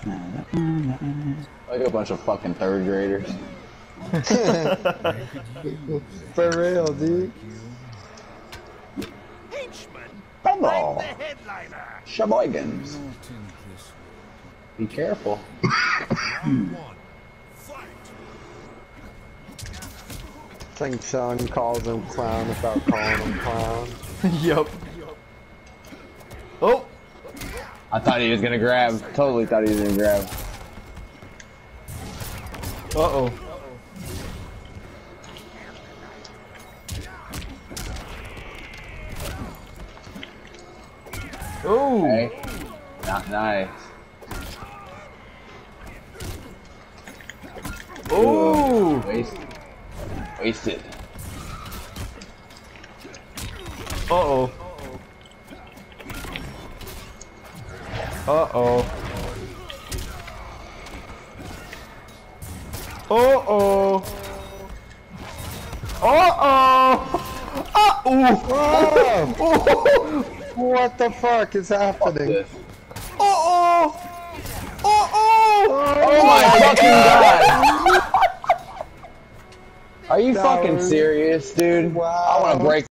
Like a bunch of fucking third graders. For real, dude. Bubble! Sheboygans. Be careful. I think Sean calls him clown without calling him clown. Yup. Oh! I thought he was gonna grab. Totally thought he was gonna grab. Uh-oh. Oh! Okay. Not nice. Oh! Wasted. Uh-oh. Uh-oh. Uh-oh. Uh-oh. Uh-oh. What the fuck is happening? Uh-oh. Uh-oh. Oh my fucking god! Are you That fucking was- serious, dude? Wow. I wanna break